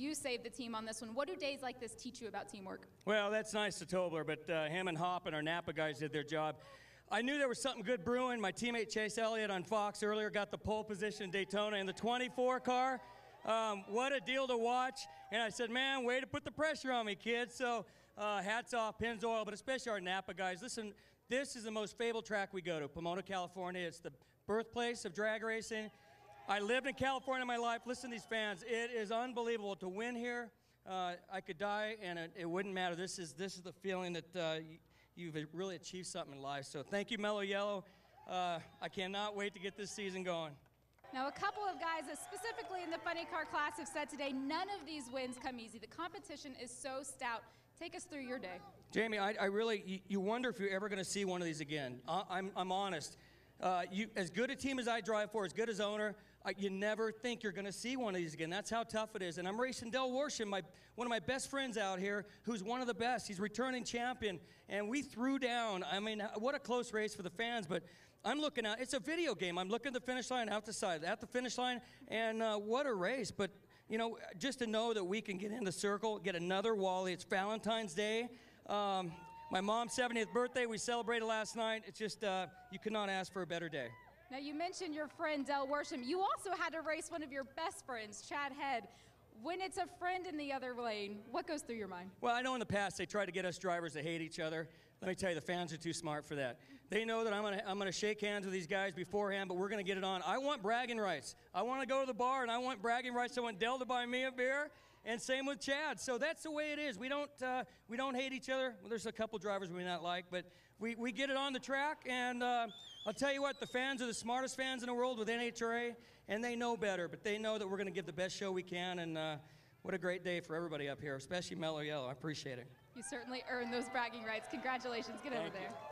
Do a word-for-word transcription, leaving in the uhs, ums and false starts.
you saved the team on this one. What do days like this teach you about teamwork? Well, that's nice to Tumblr, but uh, him and Hop and our Napa guys did their job. I knew there was something good brewing. My teammate Chase Elliott on Fox earlier got the pole position in Daytona in the twenty-four car. Um, what a deal to watch. And I said, man, way to put the pressure on me, kids. So uh, hats off, Pennzoil, but especially our Napa guys. Listen, this is the most fabled track we go to, Pomona, California. It's the birthplace of drag racing. I lived in California my life. Listen to these fans. It is unbelievable to win here. Uh, I could die, and it, it wouldn't matter. This is, this is the feeling that uh, you've really achieved something in life. So thank you, Mellow Yellow. Uh, I cannot wait to get this season going. Now, a couple of guys, specifically in the funny car class, have said today none of these wins come easy. The competition is so stout. Take us through your day. Jamie, I, I really, you, you wonder if you're ever going to see one of these again. I, I'm, I'm honest. Uh, you, as good a team as I drive for, as good as owner, I, you never think you're going to see one of these again. That's how tough it is. And I'm racing Del Worsham, my, one of my best friends out here, who's one of the best. He's returning champion. And we threw down. I mean, what a close race for the fans. But I'm looking out. It's a video game. I'm looking at the finish line, out the side, at the finish line. And uh, what a race. But, you know, just to know that we can get in the circle, get another Wally. It's Valentine's Day. Um, My mom's seventieth birthday, we celebrated last night. It's just, uh, you could not ask for a better day. Now, you mentioned your friend, Del Worsham. You also had to race one of your best friends, Chad Head. When it's a friend in the other lane, what goes through your mind? Well, I know in the past they tried to get us drivers to hate each other. Let me tell you, the fans are too smart for that. They know that I'm gonna, I'm gonna shake hands with these guys beforehand, but we're gonna get it on. I want bragging rights. I wanna go to the bar and I want bragging rights. I want Del to buy me a beer. And same with Chad. So that's the way it is. We don't, uh, we don't hate each other. Well, there's a couple drivers we may not like, but we, we get it on the track. And uh, I'll tell you what, the fans are the smartest fans in the world with N H R A, and they know better. But they know that we're going to give the best show we can. And uh, what a great day for everybody up here, especially Mellow Yellow. I appreciate it. You certainly earned those bragging rights. Congratulations. Get over there.